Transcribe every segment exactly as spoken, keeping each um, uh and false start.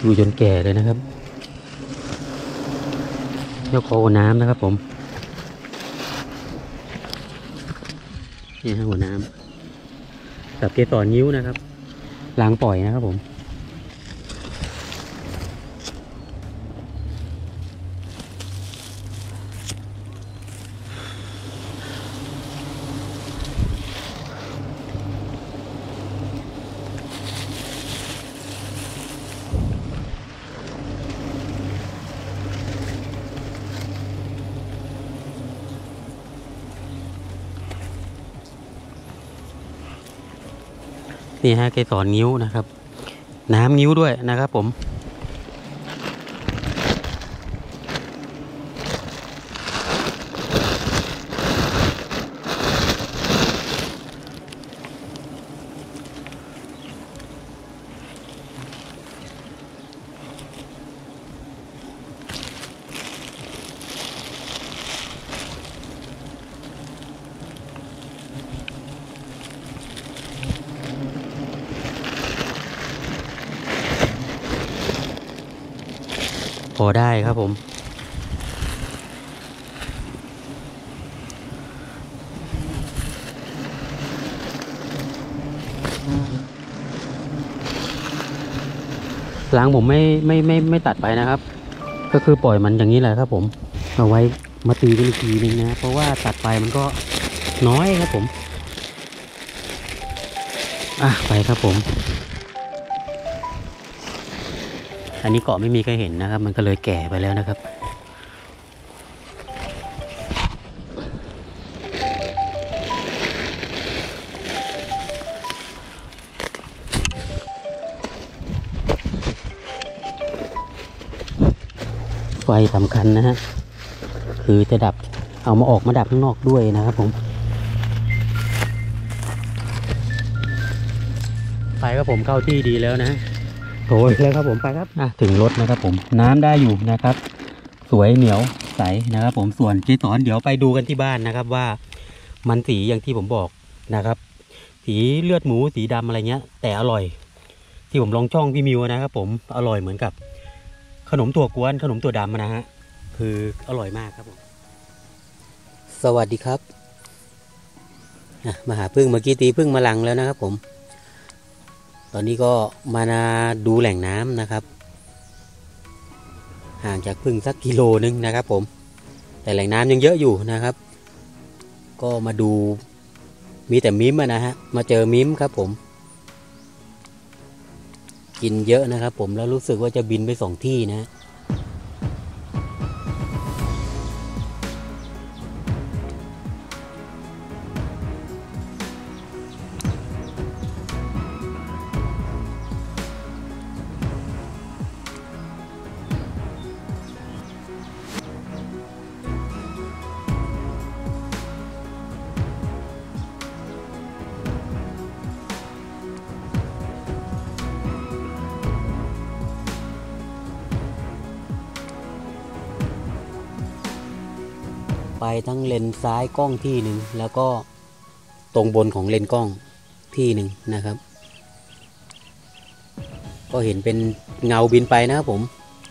อยู่จนแก่เลยนะครับเจ้าโคน้ำนะครับผมนี่ฮะหัวน้ำกับเกสรงิ้วนะครับล้างปล่อยนะครับผมนี่ฮะเกสรงิ้วนะครับน้ำงิ้วด้วยนะครับผมพอได้ครับผมล้างผมไม่ไม่ไม่ไม่ตัดไปนะครับก็คือปล่อยมันอย่างนี้แหละครับผมเอาไว้มาตีกันอีกทีนึงนะเพราะว่าตัดไปมันก็น้อยครับผมอ่ะไปครับผมอันนี้เกาะไม่มีใครเห็นนะครับมันก็เลยแก่ไปแล้วนะครับไฟสำคัญนะฮะคือจะดับเอามาออกมาดับข้างนอกด้วยนะครับผมไปครับผมเข้าที่ดีแล้วนะโอ้ยแล้วครับผมไปครับอ่ะถึงรถนะครับผมน้ำได้อยู่นะครับสวยเหนียวใสนะครับผมส่วนเกสรเดี๋ยวไปดูกันที่บ้านนะครับว่ามันสีอย่างที่ผมบอกนะครับสีเลือดหมูสีดำอะไรเงี้ยแต่อร่อยที่ผมลองช่องพี่มิวนะครับผมอร่อยเหมือนกับขนมถั่วกวนขนมถั่วดำนะฮะคืออร่อยมากครับผมสวัสดีครับมาหาพึ่งเมื่อกี้ตีพึ่งมาลังแล้วนะครับผมตอนนี้ก็มาดูแหล่งน้ำนะครับห่างจากพึ่งสักกิโลนึงนะครับผมแต่แหล่งน้ำยังเยอะอยู่นะครับก็มาดูมีแต่มิ้มนะฮะมาเจอมิ้มครับผมกินเยอะนะครับผมแล้วรู้สึกว่าจะบินไปสองที่นะไปทั้งเลนซ้ายกล้องที่หนึ่งแล้วก็ตรงบนของเลนกล้องที่หนึ่งนะครับก็เห็นเป็นเงาบินไปนะครับผม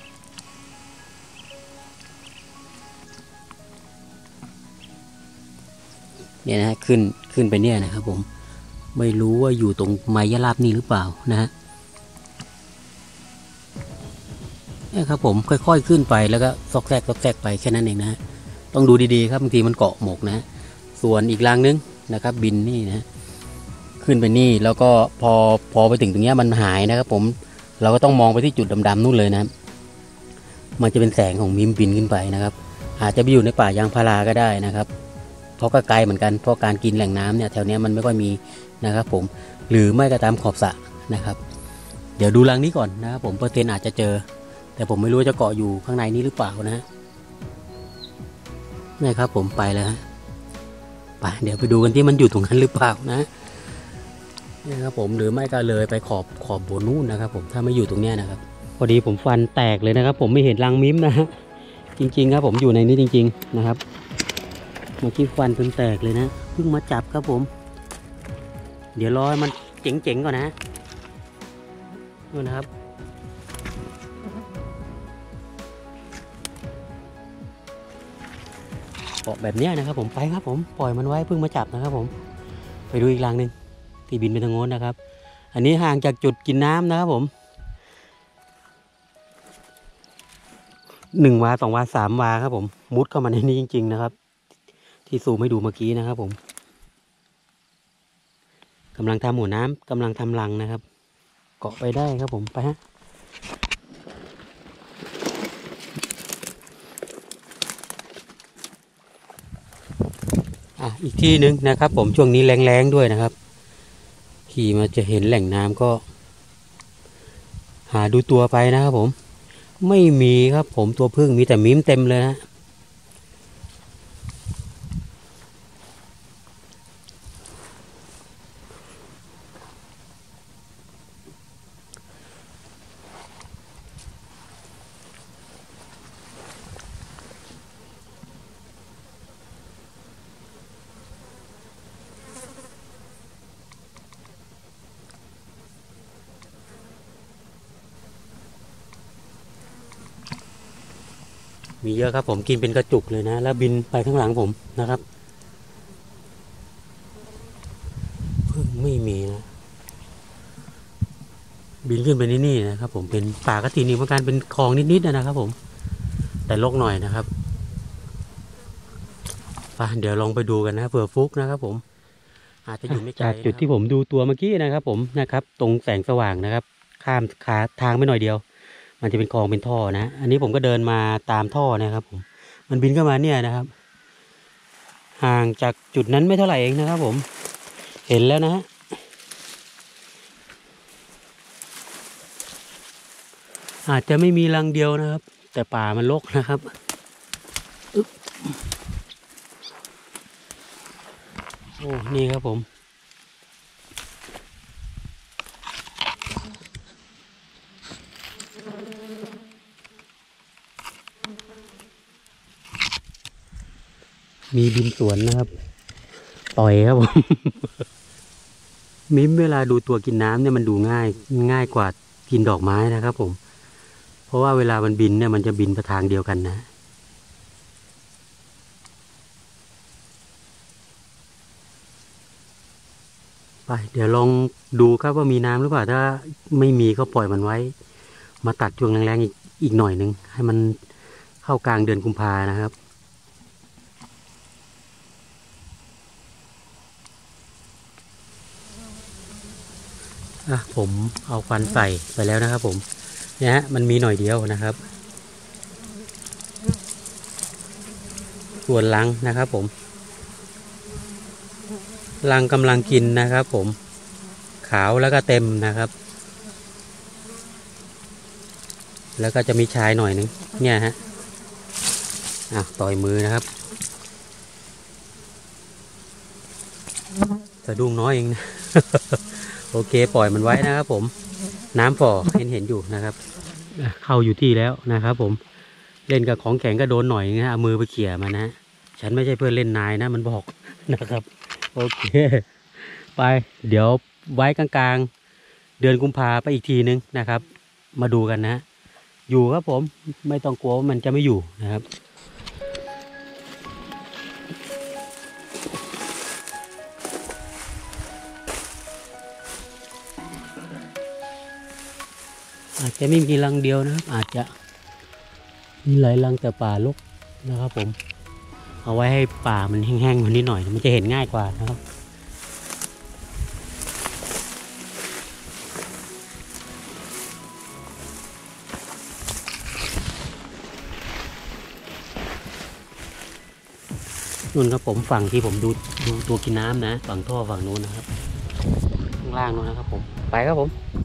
เนี่ยนะขึ้นขึ้นไปเนี่ยนะครับผมไม่รู้ว่าอยู่ตรงไม้ยะลาบนี่หรือเปล่านะฮะนี่ครับผมค่อยๆขึ้นไปแล้วก็ซอกแซกซอกแซกไปแค่นั้นเองนะฮะต้องดูดีๆครับบางทีมันเกาะหมกนะส่วนอีกรางนึงนะครับบินนี่นะขึ้นไปนี่แล้วก็พอพอไปถึงตรงนี้มันหายนะครับผมเราก็ต้องมองไปที่จุดดำๆนู่นเลยนะมันจะเป็นแสงของมิมบินขึ้นไปนะครับอาจจะไปอยู่ในป่ายางพาราก็ได้นะครับเพราะก็ไกลเหมือนกันเพราะการกินแหล่งน้ำเนี่ยแถวนี้มันไม่ค่อยมีนะครับผมหรือไม่ก็ตามขอบสระนะครับเดี๋ยวดูรังนี้ก่อนนะครับผมเปอร์เซ็นต์อาจจะเจอแต่ผมไม่รู้จะเกาะอยู่ข้างในนี้หรือเปล่านะนี่ครับผมไปแล้วฮะไปเดี๋ยวไปดูกันที่มันอยู่ตรงนั้นหรือเปล่านะนี่ครับผมหรือไม่ก็เลยไปขอบขอบโบนู่นนะครับผมถ้าไม่อยู่ตรงเนี้ยนะครับพอดีผมฟันแตกเลยนะครับผมไม่เห็นรังมิ้มนะฮะจริงๆครับผมอยู่ในนี้จริงๆนะครับเมื่อกี้ฟันเพิ่งแตกเลยนะเพิ่งมาจับครับผมเดี๋ยวรอมันเจ๋งๆก่อนนะนู่นนะครับเกาะแบบเนี้ยนะครับผมไปครับผมปล่อยมันไว้เพิ่งมาจับนะครับผมไปดูอีกรังหนึ่งที่บินไปทางโน้นนะครับอันนี้ห่างจากจุดกินน้ำนะครับผมหนึ่งวาสองวาสามวาครับผมมุดเข้ามาในนี้จริงๆนะครับที่ซูมให้ดูเมื่อกี้นะครับผมกำลังทำหัวน้ำกำลังทำรังนะครับเกาะไปได้ครับผมไปฮะอ่ะอีกที่หนึ่งนะครับผมช่วงนี้แรงๆด้วยนะครับขี่มาจะเห็นแหล่งน้ำก็หาดูตัวไปนะครับผมไม่มีครับผมตัวพึ่งมีแต่มิ้มเต็มเลยนะมีเยอะครับผมกินเป็นกระจุกเลยนะแล้วบินไปข้างหลังผมนะครับพึ่งไม่มีนะบินขึ้นไปนี่นี่นะครับผมเป็นป่ากระถินนี่เหมือนกันเป็นคลองนิดๆนะครับผมแต่รกหน่อยนะครับไปเดี๋ยวลองไปดูกันนะเผื่อฟุกนะครับผมอาจจะอยู่ไม่ไกลจากจุดที่ผมดูตัวเมื่อกี้นะครับผมนะครับตรงแสงสว่างนะครับข้ามขาทางไปหน่อยเดียวมันจะเป็นคลองเป็นท่อนะอันนี้ผมก็เดินมาตามท่อนะครับผมมันบินเข้ามาเนี่ยนะครับห่างจากจุดนั้นไม่เท่าไหร่เองนะครับผมเห็นแล้วนะฮะอาจจะไม่มีรังเดียวนะครับแต่ป่ามันรกนะครับโอ้นี่ครับผมมีบินสวนนะครับต่อยครับผม มิ้มเวลาดูตัวกินน้ำเนี่ยมันดูง่ายง่ายกว่ากินดอกไม้นะครับผมเพราะว่าเวลามันบินเนี่ยมันจะบินไปทางเดียวกันนะไปเดี๋ยวลองดูครับว่ามีน้ำหรือเปล่าถ้าไม่มีก็ปล่อยมันไว้มาตัดช่วงแรงๆอีกอีกหน่อยหนึ่งให้มันเข้ากลางเดือนกุมภานะครับอ่ะผมเอาควันใส่ไปแล้วนะครับผมเนี่ยฮะมันมีหน่อยเดียวนะครับส่วนรังนะครับผมรังกำลังกินนะครับผมขาวแล้วก็เต็มนะครับแล้วก็จะมีชายหน่อยนึงเนี่ยฮะอ่ะต่อยมือนะครับสะดุ้งน้อยเองนะ โอเคปล่อยมันไว้นะครับผมน้ำฝ่อเห็นเห็นอยู่นะครับเข้าอยู่ที่แล้วนะครับผมเล่นกับของแข็งก็โดนหน่อยนะเอามือไปเขี่ยมันนะฉันไม่ใช่เพื่อนเล่นนายนะมันบอกนะครับโอเคไปเดี๋ยวไว้กลางๆเดือนกุมภาไปอีกทีนึงนะครับมาดูกันนะอยู่ครับผมไม่ต้องกลัวว่ามันจะไม่อยู่นะครับอาจจะไม่มีรังเดียวนะครับอาจจะมีหลายรังแต่ป่ารกนะครับผมเอาไว้ให้ป่ามันแห้งๆกว่านี้หน่อยมันจะเห็นง่ายกว่านะครับนู่นครับผมฝั่งที่ผมดูดูตัวกินน้ำนะฝั่งท่อฝั่งนู้นนะครับข้างล่างนู้นนะครับผมไปครับผม